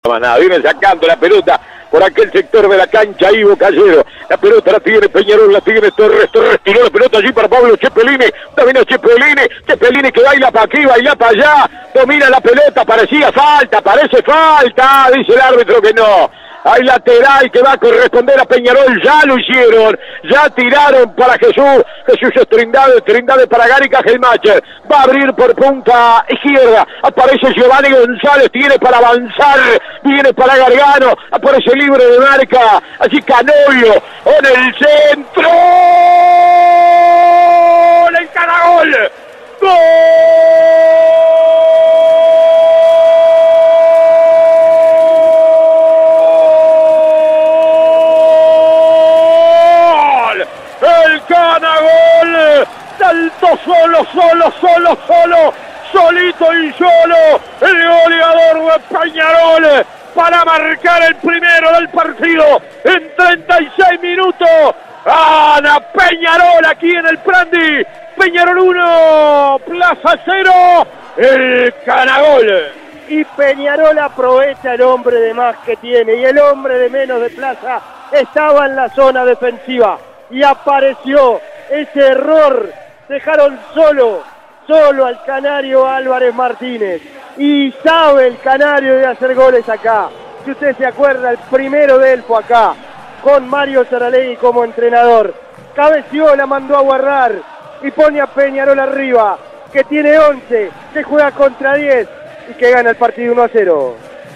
Nada, viene sacando la pelota por aquel sector de la cancha, Ivo Callero. La pelota la tiene Peñarol, la tiene Torres tiró la pelota allí para Pablo Cepelini. Domina Cepelini que baila para aquí, baila para allá. Domina la pelota, parecía falta, parece falta. Dice el árbitro que no. Hay lateral que va a corresponder a Peñarol, ya lo hicieron, ya tiraron para Jesús es Trindade para Gary Cajelmacher, va a abrir por punta izquierda, aparece Giovanni González, tiene para avanzar, viene para Gargano, aparece libre de marca, allí Canovio, en el centro, el Canagol, ¡gol! Canagol, saltó solito y solo, el goleador de Peñarol para marcar el primero del partido en 36 minutos. Gana Peñarol aquí en el Prandi. Peñarol 1, Plaza 0, el Canagol. Y Peñarol aprovecha el hombre de más que tiene y el hombre de menos de Plaza estaba en la zona defensiva. Y apareció ese error, dejaron solo al canario Álvarez Martínez, y sabe el canario de hacer goles acá. Si usted se acuerda, el primero de él fue acá, con Mario Saralegui como entrenador. Cabeció, la mandó a guardar y pone a Peñarol arriba, que tiene 11, que juega contra 10 y que gana el partido 1-0.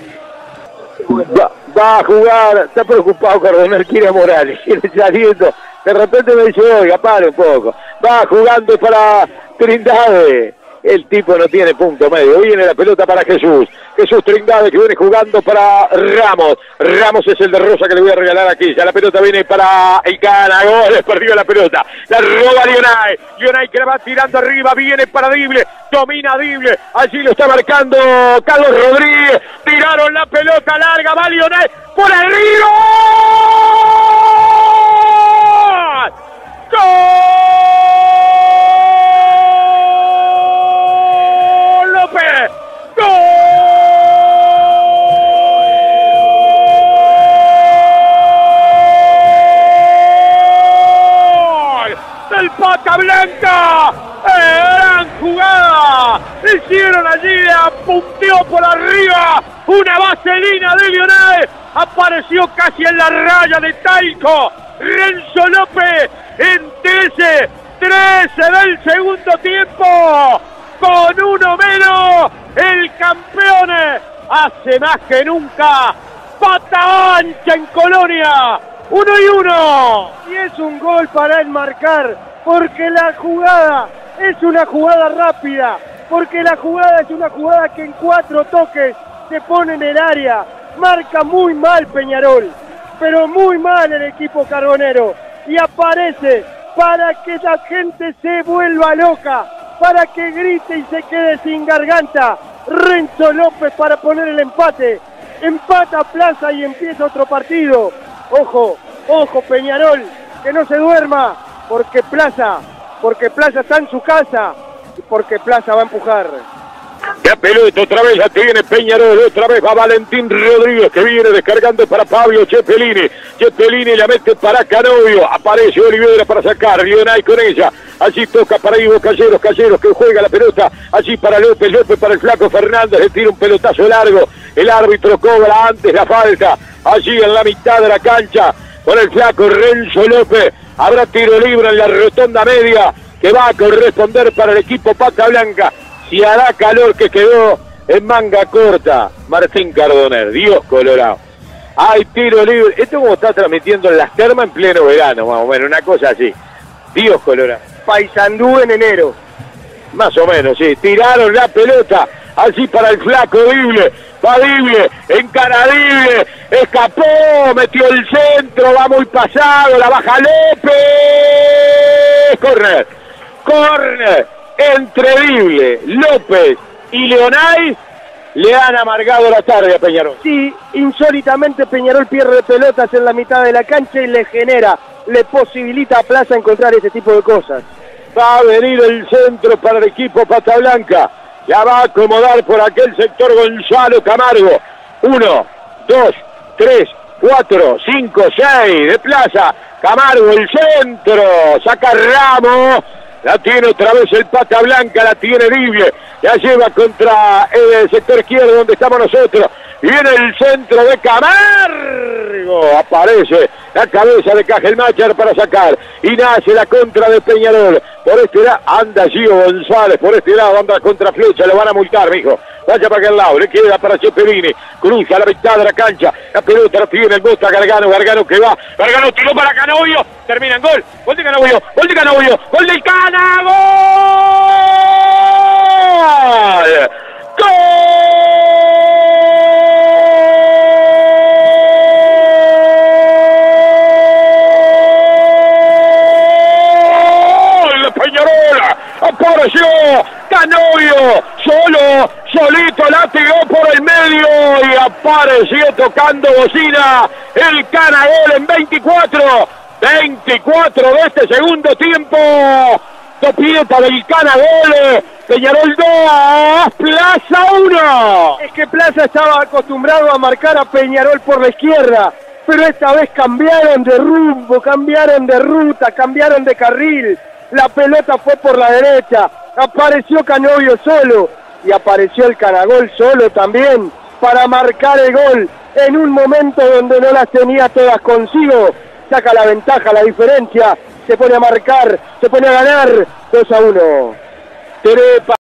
Va a jugar, está preocupado Cardonal, quiere a Morales, quiere saliendo. De repente me dice, oiga, pare un poco. Va jugando para Trindade. El tipo no tiene punto medio. Viene la pelota para Jesús Trindade, que viene jugando para Ramos. Ramos es el de Rosa que le voy a regalar aquí. Ya la pelota viene para el Canagol. Perdió la pelota. La roba Lionay que la va tirando arriba. Viene para Dible. Domina Dible. Allí lo está marcando Carlos Rodríguez. Tiraron la pelota larga. Va Lionay por el río. ¡Gol! ¡López! ¡Gol! ¡Del Pata Blanca! ¡Gran jugada! Hicieron allí, apunteó por arriba, una vaselina de Lionel, apareció casi en la raya de Talco. Renzo López en 13 del segundo tiempo, con uno menos, el campeón hace más que nunca, pata ancha en Colonia, 1-1. Y es un gol para él marcar, porque la jugada es una jugada rápida, porque la jugada es una jugada que en 4 toques se pone en el área. Marca muy mal Peñarol, pero muy mal el equipo carbonero, y aparece para que la gente se vuelva loca, para que grite y se quede sin garganta. Renzo López para poner el empate, empata Plaza y empieza otro partido. Ojo Peñarol, que no se duerma, porque Plaza está en su casa, y porque Plaza va a empujar. La pelota otra vez la tiene Peñarol, otra vez va Valentín Rodríguez, que viene descargando para Pablo Cepelini la mete para Canovio, aparece Olivera para sacar, Lionay con ella, allí toca para Ivo Calleros que juega la pelota, allí para López para el flaco Fernández, le tira un pelotazo largo, el árbitro cobra antes la falta, allí en la mitad de la cancha, con el flaco Renzo López, habrá tiro libre en la rotonda media, que va a corresponder para el equipo Pata Blanca. Si hará calor, que quedó en manga corta Martín Cardonal, Dios colorado. Hay tiro libre. Esto como está transmitiendo en las termas en pleno verano, más o menos, una cosa así. Dios colorado. Paysandú en enero. Más o menos, sí. Tiraron la pelota, así para el flaco Dible. Va Dible, encara Dible, escapó, metió el centro, va muy pasado, la baja López. Corner. Entre Dible, López y Lionay le han amargado la tarde a Peñarol. Sí, insólitamente Peñarol pierde pelotas en la mitad de la cancha y le posibilita a Plaza encontrar ese tipo de cosas. Va a venir el centro para el equipo Pata Blanca. Ya va a acomodar por aquel sector Gonzalo Camargo. 1, 2, 3, 4, 5, 6, de Plaza, Camargo, el centro, saca Ramos, la tiene otra vez el Pata Blanca, la tiene Divie, la lleva contra el sector izquierdo donde estamos nosotros, viene el centro de Camargo, aparece la cabeza de Cajelmacher para sacar, y nace la contra de Peñarol, por este lado anda Gio González, por este lado anda contra Flecha, lo van a multar, mijo. Vaya para aquel lado, le queda para Cepelini, cruza a la mitad de la cancha, la pelota la tiene el Bota Gargano, Gargano que va, Gargano tiró para Canovio, termina en gol, gol de Canovio, gol de Canovio, gol del Cana, gol, gol de Peñarol, apareció Canovio, solito latigó por el medio y apareció tocando bocina el Canagol en 24 de este segundo tiempo. Topieta del Canagol, Peñarol 2, Plaza 1. Es que Plaza estaba acostumbrado a marcar a Peñarol por la izquierda, pero esta vez cambiaron de rumbo, cambiaron de ruta, cambiaron de carril. La pelota fue por la derecha, apareció Canovio solo y apareció el Canagol solo también para marcar el gol en un momento donde no las tenía todas consigo. Saca la ventaja, la diferencia, se pone a marcar, se pone a ganar 2-1.